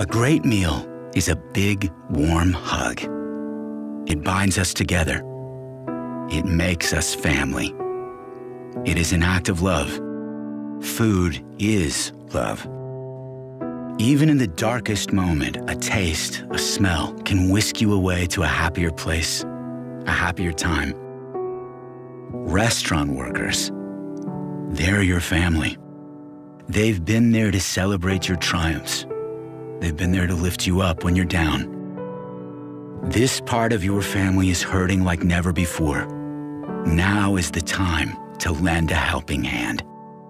A great meal is a big, warm hug. It binds us together. It makes us family. It is an act of love. Food is love. Even in the darkest moment, a taste, a smell can whisk you away to a happier place, a happier time. Restaurant workers, they're your family. They've been there to celebrate your triumphs. They've been there to lift you up when you're down. This part of your family is hurting like never before. Now is the time to lend a helping hand.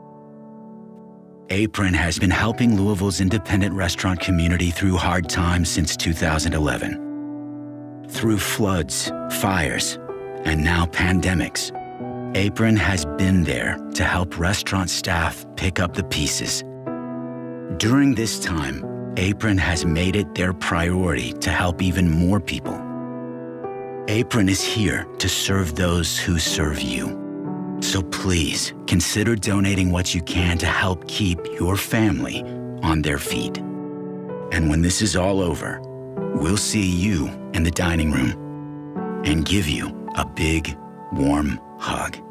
Apron has been helping Louisville's independent restaurant community through hard times since 2011. Through floods, fires, and now pandemics, Apron has been there to help restaurant staff pick up the pieces. During this time, Apron has made it their priority to help even more people. Apron is here to serve those who serve you. So please consider donating what you can to help keep your family on their feet. And when this is all over, we'll see you in the dining room and give you a big, warm hug.